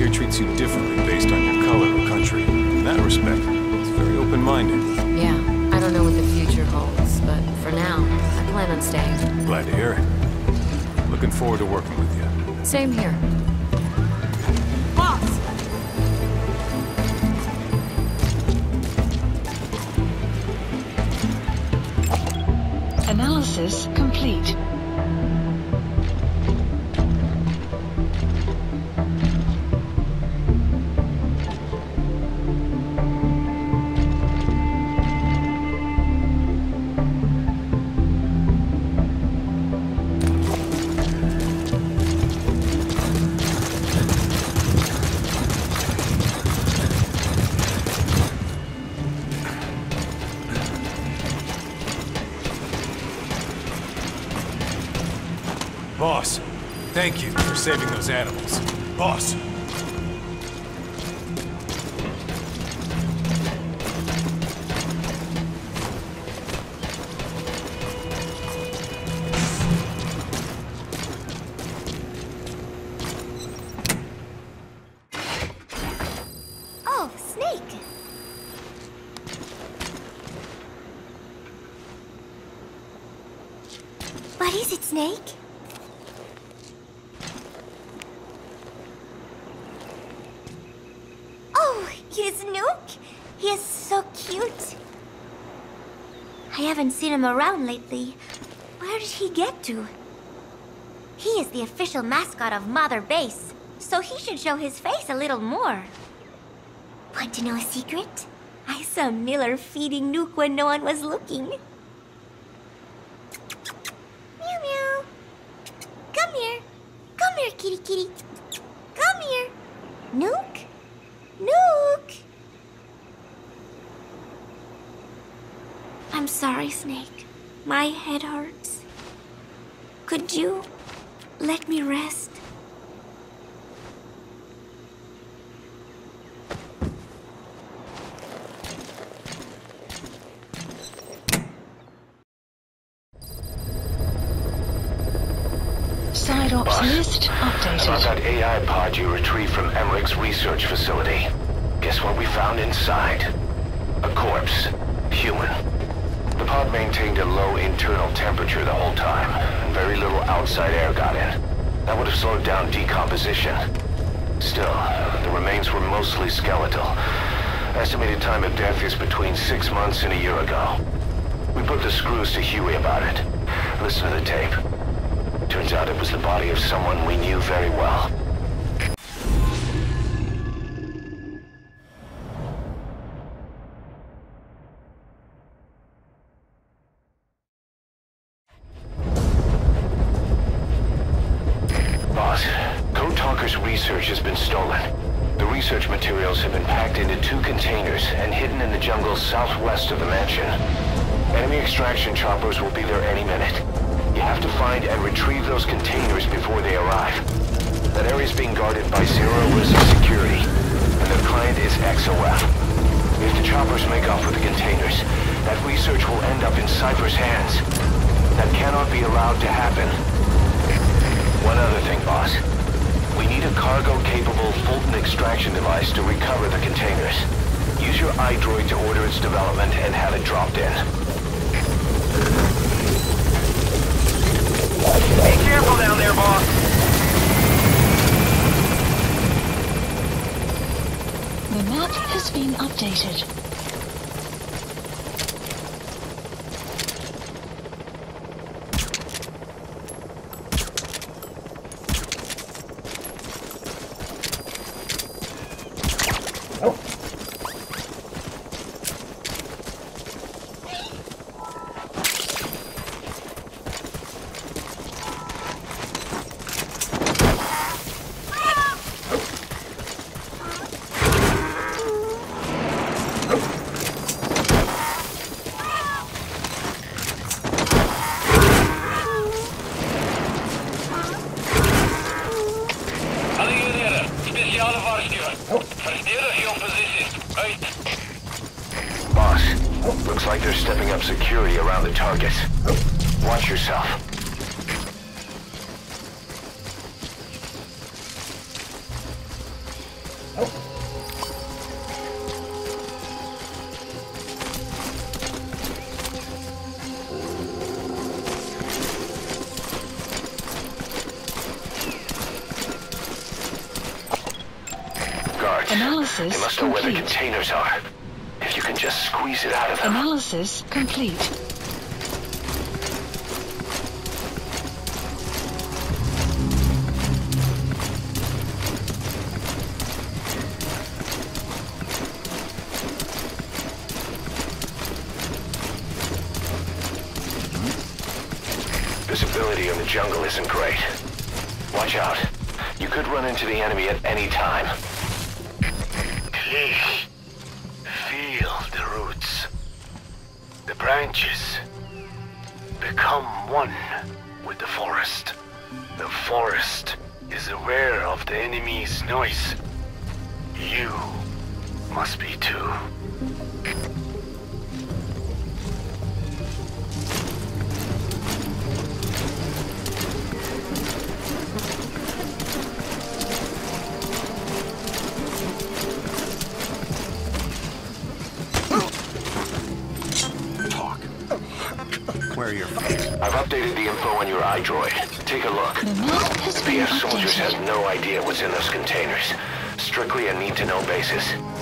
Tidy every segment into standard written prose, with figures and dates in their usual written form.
here treats you differently based on your color or country. In that respect, it's very open-minded. Yeah, I don't know what the future holds, but for now, I plan on staying. Glad to hear it. Looking forward to working with you. Same here. Boss! Analysis complete. Boss, thank you for saving those animals. Boss! Oh, Snake! What is it, Snake? Oh, here's Nuke! He is so cute! I haven't seen him around lately. Where did he get to? He is the official mascot of Mother Base, so he should show his face a little more. Want to know a secret? I saw Miller feeding Nuke when no one was looking. Meow meow. Come here. Come here, kitty kitty. Come here. Nuke? Nuke! I'm sorry, Snake. My head hurts. Could you let me rest? Side ops list updated. About that AI pod you retrieved from Emmerich's research facility. Guess what we found inside? A corpse. Human. The pod maintained a low internal temperature the whole time, and very little outside air got in. That would have slowed down decomposition. Still, the remains were mostly skeletal. Estimated time of death is between 6 months and a year ago. We put the screws to Huey about it. Listen to the tape. Turns out it was the body of someone we knew very well. Boss, Code Talker's research has been stolen. The research materials have been packed into 2 containers and hidden in the jungle southwest of the mansion. Enemy extraction choppers will be there any minute. You have to find and retrieve those containers before they arrive. That area is being guarded by zero-risk security, and their client is XOF. If the choppers make off with the containers, that research will end up in Cypher's hands. That cannot be allowed to happen. One other thing, boss. We need a cargo-capable Fulton extraction device to recover the containers. Use your iDroid to order its development and have it dropped in. Be careful down there, boss. The map has been updated. Boss, looks like they're stepping up security around the targets. Watch yourself. Guards, Analysis they must know where the complete. containers are. If you can just squeeze it out of them. Analysis complete. Visibility in the jungle isn't great. Watch out. You could run into the enemy at any time. Please, feel the roots. The branches become one with the forest. The forest is aware of the enemy's noise. You must be too. Where are your friends? I've updated the info on your iDroid. Take a look. The map has The been BS soldiers updated. have no idea what's in those containers. Strictly a need-to-know basis.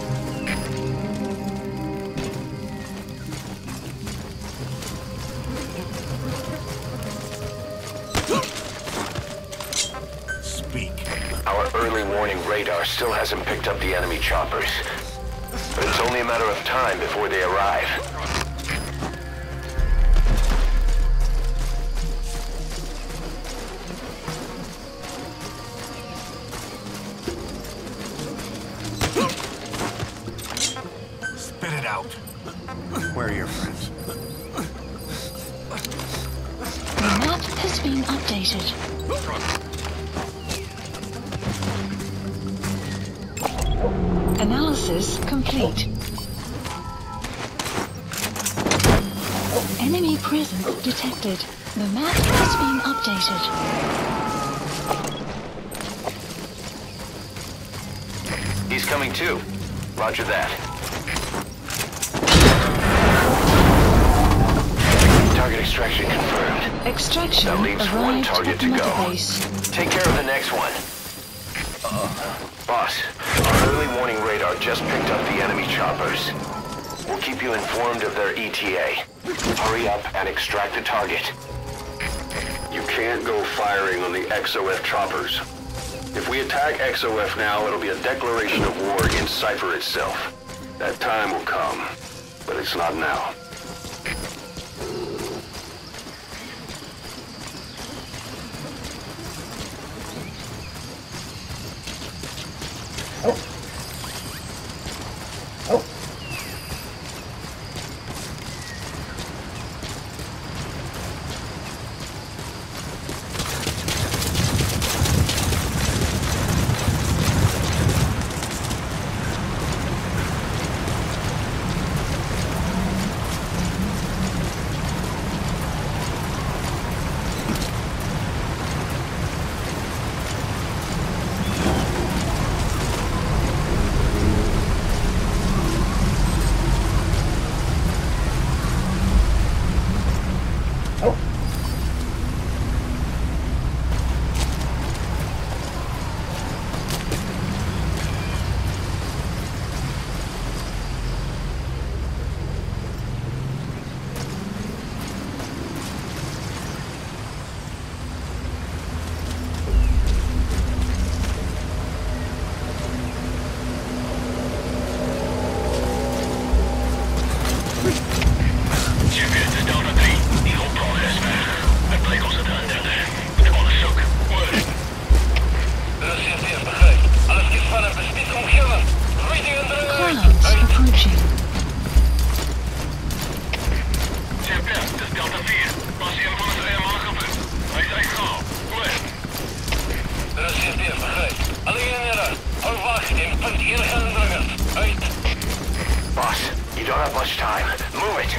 Speak. Our early warning radar still hasn't picked up the enemy choppers. But it's only a matter of time before they arrive. Spit it out. Where are your friends? The map has been updated. Analysis complete. Enemy presence detected. The map has been updated. He's coming too. Roger that. Target extraction confirmed. Extraction That leaves one arrived target at to the go. mother base. Take care of the next one. Boss, our early warning radar just picked up the enemy choppers. We'll keep you informed of their ETA. Hurry up and extract the target. You can't go firing on the XOF choppers. If we attack XOF now, it'll be a declaration of war against Cypher itself. That time will come, but it's not now. Clouds approaching. Boss, you don't have much time. Move it!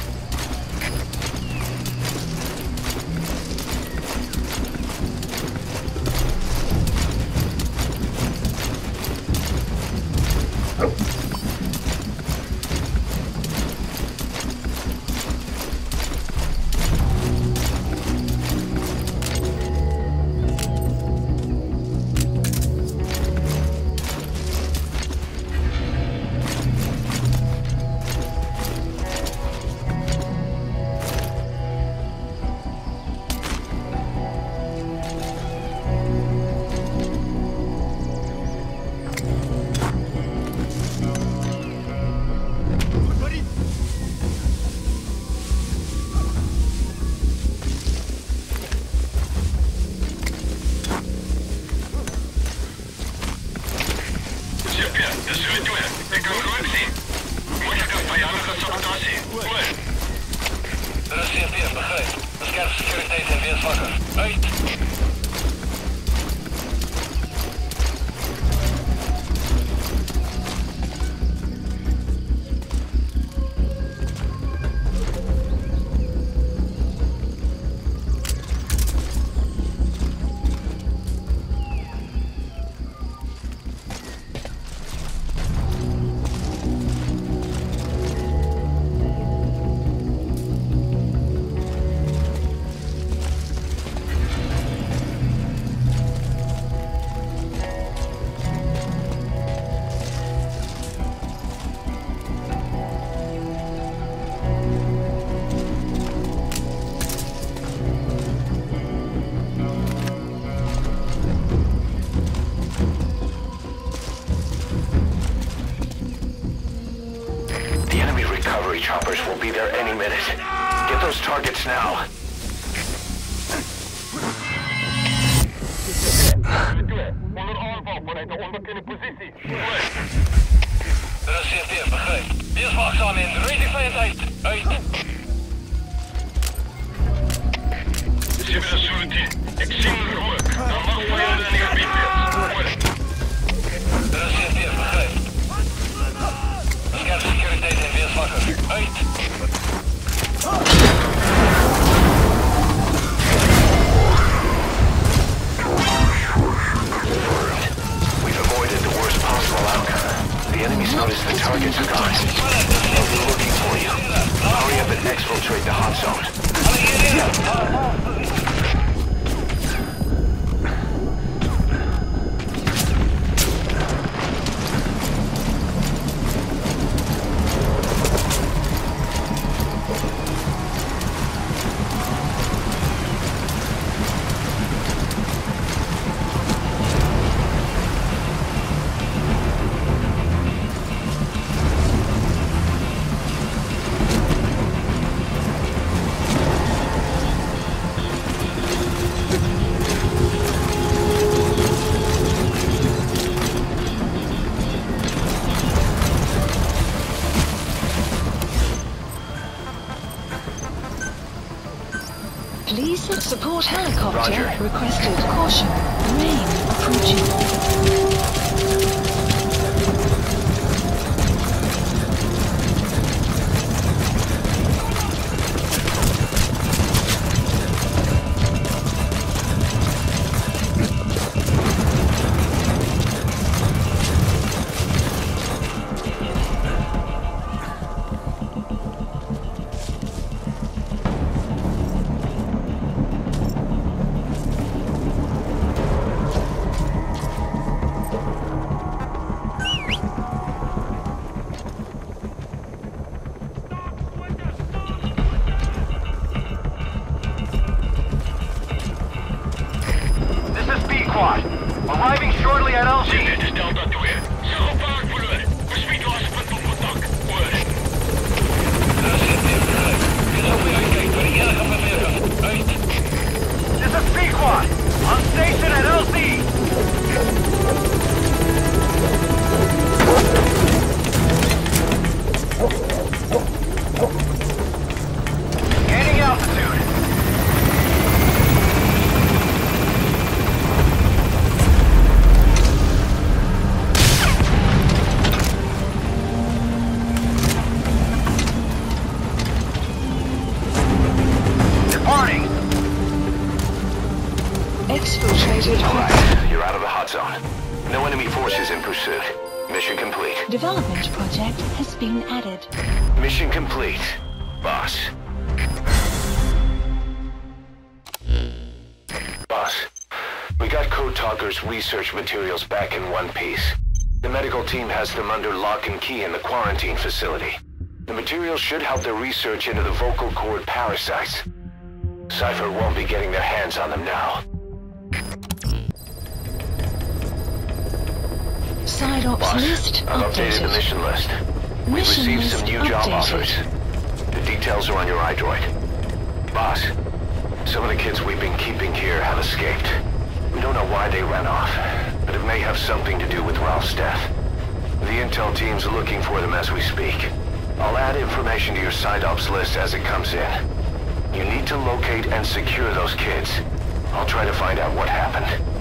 Scherp sekuriteit en wees wakker. Uit! Choppers will be there any minute. Get those targets now. Onder aanval vanuit de onbekende positie. Er is CT, begrijp. Wees waakzaam en rijd die vijand uit. Uit. Civil Authority, ik zie een rook. Dan mag vijanden in het gebied weer. Er is CT, begrijp. Scherp securiteit en wees wakker. Uit! We've avoided the worst possible outcome. The enemy's noticed the targets are gone. They'll be looking for you. Hurry up and exfiltrate the hot zone. Police support helicopter Roger. requested. Caution. Rain approaching. Arriving shortly at LZ. Dit is Delta 2. Zo vaak verloren. Verspreid afspraak op contact. Word. Daar zit hij. Je zou weer uitkijken voor de erg op de veerkant. Uit. This is Pequod. On station at LZ. Gaining altitude. Exfiltrated. Alright, you're out of the hot zone. No enemy forces in pursuit. Mission complete. Development project has been added. Mission complete, boss. Boss, we got Code Talker's research materials back in one piece. The medical team has them under lock and key in the quarantine facility. The materials should help their research into the vocal cord parasites. Cypher won't be getting their hands on them now. Side ops Boss, list I've updated the mission list. We've Mission received some list new job updated. offers. The details are on your iDroid. Boss, some of the kids we've been keeping here have escaped. We don't know why they ran off, but it may have something to do with Ralph's death. The intel team's looking for them as we speak. I'll add information to your side ops list as it comes in. You need to locate and secure those kids. I'll try to find out what happened.